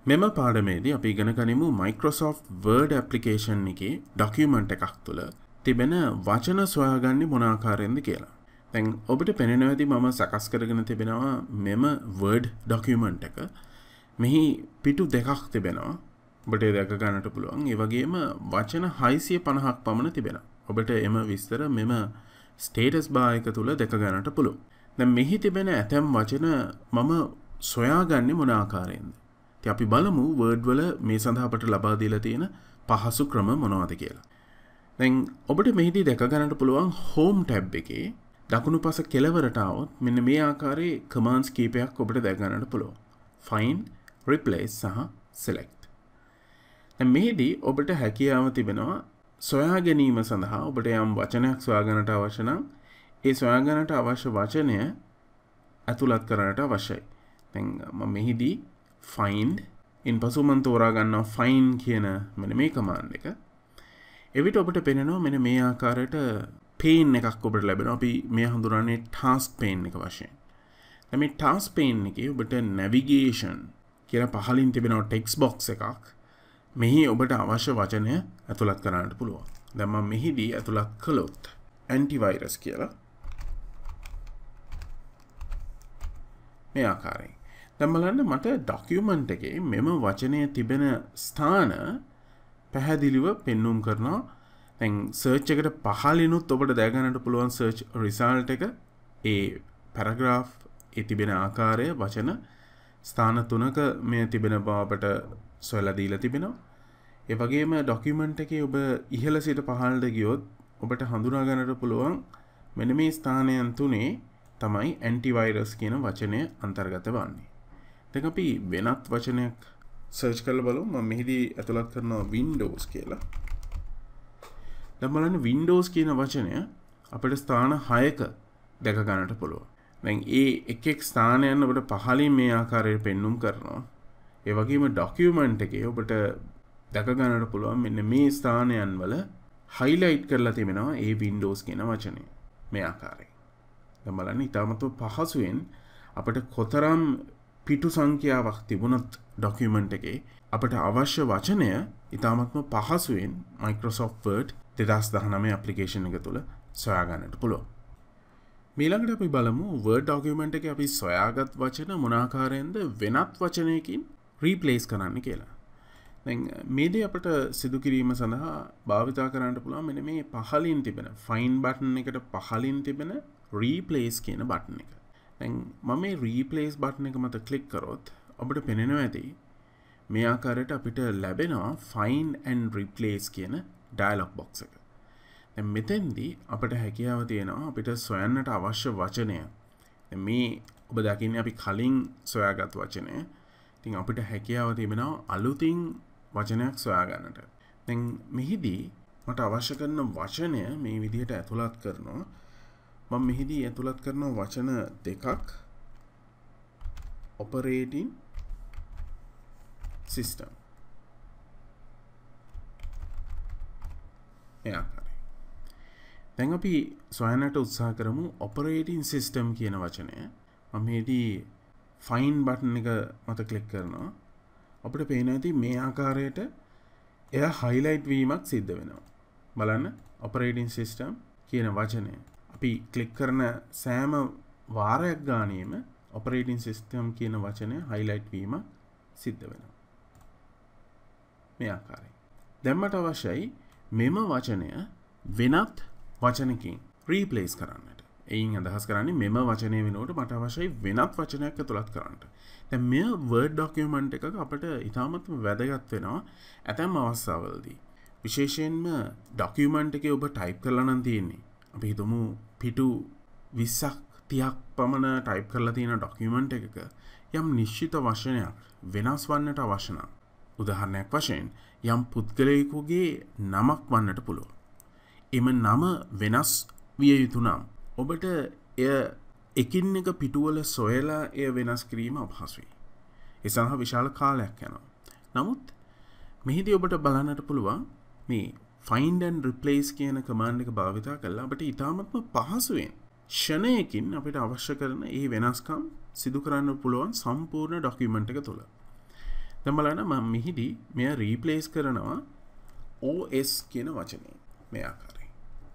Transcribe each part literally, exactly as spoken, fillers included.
මෙම පාඩමේදී අපි ඉගෙන ගනිමු Microsoft Word application එකේ document එකක් තුළ තිබෙන වචන සොයාගන්නේ මොන ආකාරයෙන්ද කියලා. දැන් ඔබට පෙනෙනවා ඇති මම සකස් කරගෙන තිබෙනවා මෙම Word document එක. මෙහි පිටු දෙකක් තිබෙනවා. ඔබට ඒක දැක ගන්නට පුළුවන්. ඒ වගේම වචන හයසිය පනහක් පමණ තිබෙනවා. ඔබට එම විස්තර මෙම status bar එක තුළ දැක ගන්නට පුළුවන්. දැන් මෙහි තිබෙන ඇතැම් වචන මම සොයාගන්නේ මොන ආකාරයෙන්ද? අපි බලමු Word වල මේ සඳහා අපට ලබා දීලා තියෙන පහසු ක්‍රම මොනවද කියලා. දැන් ඔබට මෙහිදී දැක ගන්නට පුළුවන් Home tab එකේ දකුණු පස කෙළවරට આવොත් මෙන්න මේ ආකාරයේ commands කීපයක් ඔබට දැක ගන්නට පුළුවන්. Find, replace සහ select. දැන් මෙහිදී ඔබට හැකියාව තිබෙනවා සොයා ගැනීම සඳහා ඔබට යම් වචනයක් සොයා ගන්නට අවශ්‍ය නම් ඒ සොයා ගන්නට අවශ්‍ය වචනය ඇතුළත් කරන්නට අවශ්‍යයි. දැන් මම මෙහිදී find ඉන්පසු මම තෝරා ගන්නවා find කියන මෙන්න මේ command එක. එවිට ඔබට පෙනෙනවා මෙන්න මේ ආකාරයට pane එකක් ඔබට ලැබෙනවා. අපි මේ හඳුනන්නේ task pane එක වශයෙන්. දැන් මේ task pane එකේ ඔබට navigation කියලා පහලින් තිබෙන text box එකක්. මෙහි ඔබට අවශ්‍ය වචනය ඇතුළත් කරන්නට පුළුවන්. දැන් මම මෙහිදී ඇතුළත් කළොත් antivirus කියලා මේ ආකාරයෙන්. දැන් බලන්න මට document එකේ මෙම වචනය තිබෙන ස්ථාන පැහැදිලිව පෙන්වුම් කරනවා. දැන් search එකට පහළිනුත් ඔබට දැක ගන්නට පුළුවන් search result එක ඒ paragraph ඒ තිබෙන ආකාරය වචන ස්ථාන තුනක මේ තිබෙන බව අපට සොයලා දීලා තිබෙනවා. ඒ වගේම document එකේ ඔබ ඉහළ සිට පහළට ගියොත් ඔබට හඳුනා ගන්නට පුළුවන් මෙන්න මේ ස්ථානයන් තුනේ තමයි antivirus කියන වචනය අන්තර්ගත වන්නේ. දැන් අපි වෙනත් වචනයක් සර්ච් කරලා බලමු. මම මෙහිදී ඇතුළත් කරනවා Windows කියලා. දැන් බලන්න Windows කියන වචනය අපිට ස්ථාන හයක දැක ගන්නට පුළුවන්. දැන් ඒ එක් එක් ස්ථානයන් ඔබට පහළින් මේ ආකාරයට පෙන්වුම් කරනවා. ඒ වගේම document එකේ ඔබට දැක ගන්නට පුළුවන් මෙන්න මේ ස්ථානයන් වල highlight කරලා තිබෙනවා ඒ Windows කියන වචනය මේ ආකාරයෙන්. දැන් බලන්න ඉතාමත් පහසුවෙන් අපිට කොතරම් පිටු සංඛ්‍යාවක් තිබුණත් document එකේ අපට අවශ්‍ය වචනය ඉතාමත්ම පහසුවෙන් Microsoft Word දෙදාස් දහනවය application එක තුළ සොයා ගන්නට පුළුවන්. ඊළඟට අපි බලමු Word document එකේ අපි සොයාගත් වචන මොන ආකාරයෙන්ද වෙනත් වචනයකින් replace කරන්න කියලා. දැන් මේ දේ අපට සිදු කිරීම සඳහා භාවිතා කරන්න පුළුවන් මෙන්න මේ පහළින් තිබෙන find button එකට පහළින් තිබෙන replace කියන button එක. දැන් මම මේ replace button එක මත ක්ලික් කරොත් අපිට පෙනෙනවා ඇති මේ ආකාරයට අපිට ලැබෙනවා find and replace කියන dialog box එක. දැන් මෙතෙන්දී අපිට හැකියාව තියෙනවා අපිට සොයන්නට අවශ්‍ය වචනය. දැන් මේ ඔබ දකින්නේ අපි කලින් සොයාගත් වචනය. ඉතින් අපිට හැකියාව තිබෙනවා අලුතින් වචනයක් සොයා ගන්නට. දැන් මෙහිදී මට අවශ්‍ය කරන වචනය මේ විදිහට ඇතුළත් කරනවා. මම මෙහිදී ඇතුළත් කරන වචන දෙකක් operating system මේ ආකාරයි. දැන් අපි සොයන්නට උත්සාහ කරමු operating system කියන වචනය. මම මෙහිදී find button එක මත ක්ලික් කරනවා. අපිට පේනවා ඇති මේ ආකාරයට එය highlight වීමක් සිද්ධ වෙනවා. බලන්න operating system කියන වචනය අපි ක්ලික් කරන සෑම වාරයක් ගානේම operating system කියන වචනය highlight වීම සිද්ධ වෙනවා. මේ ආකාරයෙන්. දැන් මට අවශ්‍යයි මෙම වචනය වෙනත් වචනකින් replace කරන්නට. එයින් අදහස් කරන්නේ මෙම වචනය වෙනුවට මට අවශ්‍යයි වෙනත් වචනයක් ඇතුළත් කරන්නට. දැන් මේ Word document එකක අපිට ඉතාමත්ම වැදගත් වෙනවා ඇතැම් අවස්ථාවලදී. විශේෂයෙන්ම document එකේ ඔබ type කරලා නම් තියෙන්නේ. අපි හිතමු පිටු විස්සක් තිහක් පමණ type කරලා තියෙන document එකක යම් නිශ්චිත වචනයක් වෙනස් වන්නට අවශ්‍ය නම් උදාහරණයක් වශයෙන් යම් පුද්ගලයෙකුගේ නමක් වන්නට පුළුවන්. එම නම වෙනස් විය යුතු නම් ඔබට එය එකින් එක පිටුවල සොයලා එය වෙනස් කිරීම අපහසුයි. ඒ සඳහා විශාල කාලයක් යනවා. නමුත් මෙහිදී ඔබට බලන්නට පුළුවන් මේ find and replace කියන command එක භාවිතා කරලා අපිට ඉතාමත්ම පහසුවෙන් ෂණයකින් අපිට අවශ්‍ය කරන ඒ වෙනස්කම් සිදු කරන්න පුළුවන් සම්පූර්ණ document එක තුළ. දැන් බලන්න මම මෙහිදී මෙය රීප්ලේස් කරනවා O S කියන වචනේ මේ ආකාරයෙන්.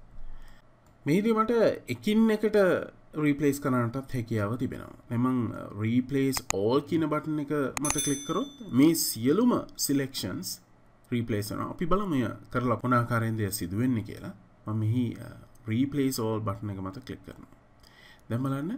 මෙහිදී මට එකින් එකට රීප්ලේස් කරන්නටත් හැකියාව තිබෙනවා. දැන් මම රීප්ලේස් all කියන බටන් එක මත ක්ලික් කරොත් මේ සියලුම සිලෙක්ෂන්ස් රීප්ලේස් වෙනවා. අපි බලමු මෙය කරලා කොන ආකාරයෙන්ද සිදු වෙන්නේ කියලා. මම මෙහි රීප්ලේස් all බටන් එක මත ක්ලික් කරනවා. දැන් බලන්න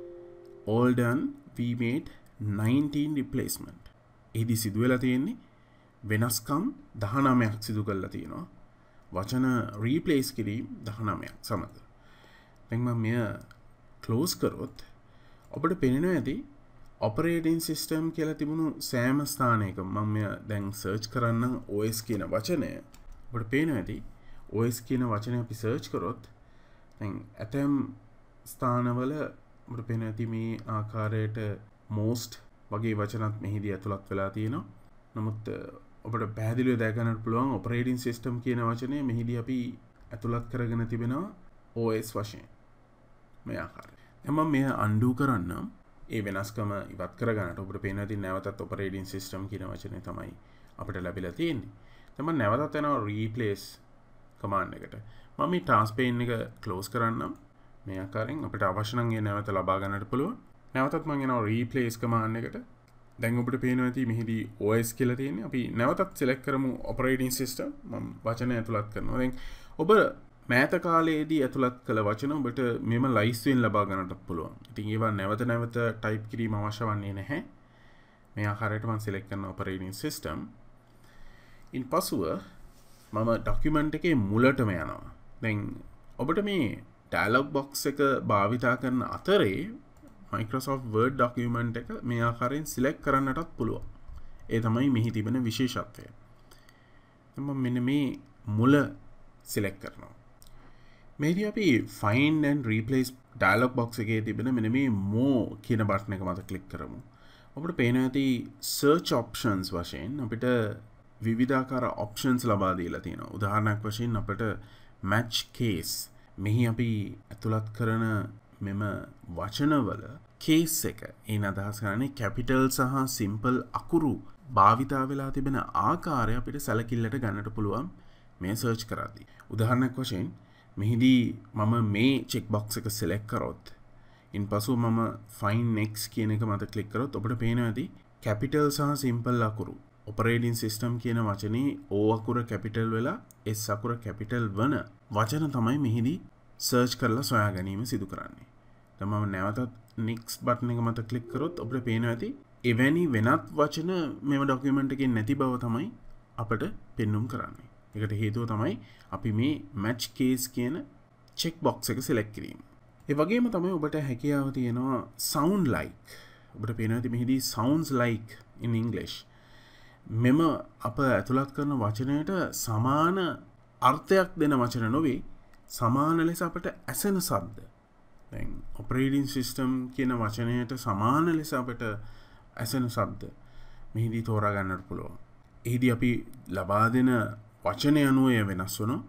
all done we made nineteen replacement. එහිදී සිදු වෙලා තියෙන්නේ වෙනස්කම් දහනවයක් සිදු කරලා තියෙනවා. වචන රීප්ලේස් කිරීම දහනවයක් සමග. දැන් මම මෙය ක්ලෝස් කරොත් ඔබට පේනවා ඇති ඔපරේටින් සිස්ටම් කියලා තිබුණු සෑම ස්ථානයකම මම මෙය දැන් සර්ච් කරන්නම් O S කියන වචනය. ඔබට පේනවා ඇති O S කියන වචනය අපි සර්ච් කරොත් දැන් ඇතැම් ස්ථානවල ඔබට පේනවා ඇති මේ ආකාරයට most වගේ වචනත් මෙහිදී ඇතුළත් වෙලා තියෙනවා. නමුත් ඔබට පැහැදිලිව දැක ගන්නට පුළුවන් ඔපරේටින් සිස්ටම් කියන වචනය මෙහිදී අපි ඇතුළත් කරගෙන තිබෙනවා O S වශයෙන්. මේ ආකාරයට. දැන් මම මෙය undo කරන්නම්. ඒ වෙනස්කම ඉවත් කරගන්නට ඔබට පේනවා ඉතින් නැවතත් ඔපරේටින් සිස්ටම් කියන වචනේ තමයි අපිට ලැබිලා තියෙන්නේ. දැන් මම නැවතත් යනවා replace command එකට. මම මේ task pane එක close කරන්නම්. මේ ආකාරයෙන් අපිට අවශ්‍ය නම් ඒ නැවත ලබා ගන්නට පුළුවන්. නැවතත් මම යනවා replace command එකට. දැන් ඔබට පේනවා ඇති මෙහිදී O S කියලා තියෙන්නේ. අපි නැවතත් select කරමු operating system. මම වචනය ඇතුළත් කරනවා. දැන් ඔබ මෑත කාලයේදී ඇතුළත් කළ වචන ඔබට මෙම ලයිස්තුවෙන් ලබා ගන්නට පුළුවන්. ඉතින් ඒවා නැවත නැවත ටයිප් කිරීම අවශ්‍ය වන්නේ නැහැ. මේ ආකාරයට මම select කරන operating system. ඉන් පසුව මම document එකේ මුලටම යනවා. දැන් ඔබට මේ dialog box එක භාවිතා කරන අතරේ Microsoft Word document එක මේ ආකාරයෙන් select කරන්නටත් පුළුවන්. ඒ තමයි මෙහි තිබෙන විශේෂත්වය. දැන් මම මෙන්න මේ මුල select කරනවා. මෙහිදී අපි find and replace dialog box එකේ තිබෙන මෙන්න මේ more කියන බටන් එක මත ක්ලික් කරමු. අපිට පේනවා ඇති search options වශයෙන් අපිට විවිධාකාර options ලබා දීලා තියෙනවා. උදාහරණයක් වශයෙන් අපිට match case මෙහි අපි ඇතුළත් කරන මෙම වචනවල case එක එන අදහස් කරන්නේ capital සහ simple අකුරු භාවිතා වෙලා තිබෙන ආකාරය අපිට සැලකිල්ලට ගන්නට පුළුවන් මේ search කරද්දී. උදාහරණයක් වශයෙන් මෙහිදී මම මේ check box එක select කරොත් ඉන්පසු මම find next කියන එක මත click කරොත් ඔබට පේනවා ඇති capital සහ simple අකුරු operating system කියන වචනේ O අකුර capital වෙලා S අකුර capital වන වචන තමයි මෙහිදී search කරලා සොයා ගැනීම සිදු කරන්නේ. දැන් මම නැවතත් next button එක මත click කරොත් ඔබට පේනවා ඇති එවැනි වෙනත් වචන මෙම document එකේ නැති බව තමයි අපට පෙන්වුම් කරන්නේ. ඒකට හේතුව තමයි අපි මේ match case කියන check box එක select කිරීම. ඒ වගේම තමයි ඔබට හැකියාව තියෙනවා sound like. ඔබට පේනවා ඇති මෙහිදී sounds like in English. මෙම අප ඇතුළත් කරන වචනයට සමාන අර්ථයක් දෙන වචන නොවේ සමාන ලෙස අපට ඇසෙන ශබ්ද. දැන් operating system කියන වචනයට සමාන ලෙස අපට ඇසෙන ශබ්ද මෙහිදී තෝරා ගන්නට පුළුවන්. එහිදී අපි ලබා දෙන වචනය අනුව එය වෙනස් වෙනවා.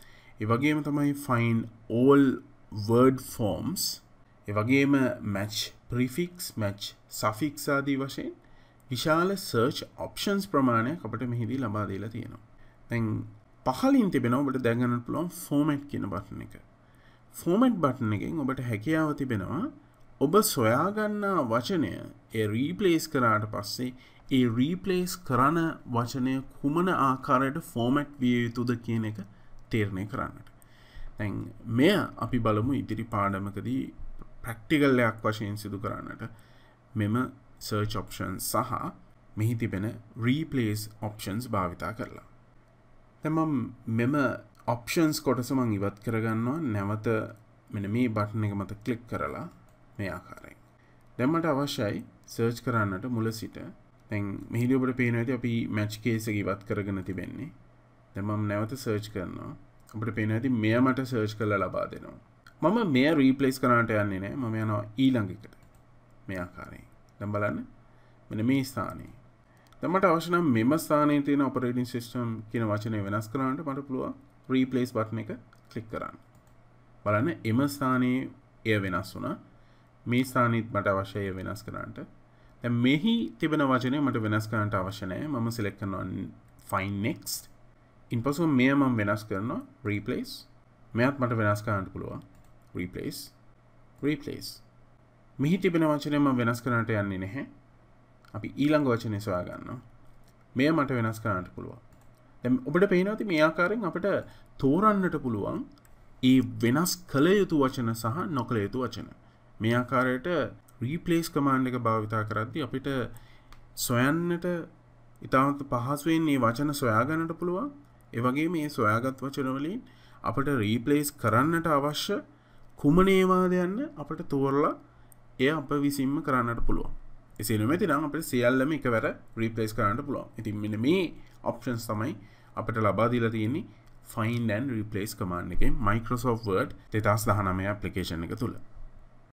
ඒ වගේම තමයි find all word forms. ඒ වගේම match prefix, match suffix ආදී වශයෙන් විශාල search options ප්‍රමාණයක් අපිට මෙහිදී ලබා දීලා තියෙනවා. දැන් පහලින් තිබෙනවා ඔබට දැන් ගන්න පුළුවන් format කියන බටන් එක. format බටන් එකෙන් ඔබට හැකියාව තිබෙනවා ඔබ සොයා ගන්නා වචනය ඒ replace කරාට පස්සේ ඒ replace කරන වචනය කුමන ආකාරයට format විය යුතුද කියන එක තීරණය කරන්නට. දැන් මෙය අපි බලමු ඉදිරි පාඩමකදී practical එකක් වශයෙන් සිදු කරන්නට මෙම search options සහ මෙහි තිබෙන replace options භාවිතා කරලා. දැන් මම මෙම options කොටස මම ඉවත් කරගන්නවා නැවත මෙන්න මේ බටන් එක මත ක්ලික් කරලා මේ ආකාරයෙන්. දැන් මට අවශ්‍යයි search කරන්නට මුල සිට දැන් මෙහිදී ඔබට පේනවා ඇති අපි match case එක ඉවත් කරගෙන තිබෙන්නේ. දැන් මම නැවත search කරනවා. ඔබට පේනවා ඇති මෙය මට search කරලා ලබා දෙනවා. මම මෙය replace කරන්නට යන්නේ නැහැ. මම යනවා ඊළඟ එකට. මේ ආකාරයෙන්. දැන් බලන්න මෙන්න මේ ස්ථානයේ. දැන් මට අවශ්‍ය නම් මෙම ස්ථානයේ තියෙන operating system කියන වචනේ වෙනස් කරන්නට මට පුළුවන් replace button එක click කරන්න. බලන්න එම ස්ථානයේ එය වෙනස් වුණා. මේ ස්ථානෙත් මට අවශ්‍යයි වෙනස් කරන්නට. දැන් මෙහි තිබෙන වචනේ මට වෙනස් කරන්නට අවශ්‍ය නැහැ. මම select කරනවා find next. ඉන්පසු මෙය මම වෙනස් කරනවා replace. මෙයත් මට වෙනස් කරන්න පුළුවන්. replace replace. මෙහි තිබෙන වචනේ මම වෙනස් කරන්නට යන්නේ නැහැ. අපි ඊළඟ වචනේ සොයා ගන්නවා. මෙය මට වෙනස් කරන්නට පුළුවන්. දැන් ඔබට පේනවා මේ ආකාරයෙන් අපිට තෝරන්නට පුළුවන් ඒ වෙනස් කළ යුතු වචන සහ නොකළ යුතු වචන. මේ ආකාරයට replace command එක භාවිතා කරද්දී අපිට සොයන්නට ඉතාමත් පහසුවෙන් මේ වචන සොයා ගන්නට පුළුවන්. ඒ වගේම මේ සොයාගත් වචන වලින් අපිට replace කරන්නට අවශ්‍ය කුමන ඒවාද යන්න අපිට තෝරලා එය අප විසින්ම කරන්නට පුළුවන්. එසේ නොමැතිනම් අපිට සියල්ලම එකවර replace කරන්නට පුළුවන්. ඉතින් මෙන්න මේ options තමයි අපිට ලබා දීලා තියෙන්නේ find and replace command එකෙන් Microsoft Word දෙදාස් දහනවය application එක තුල.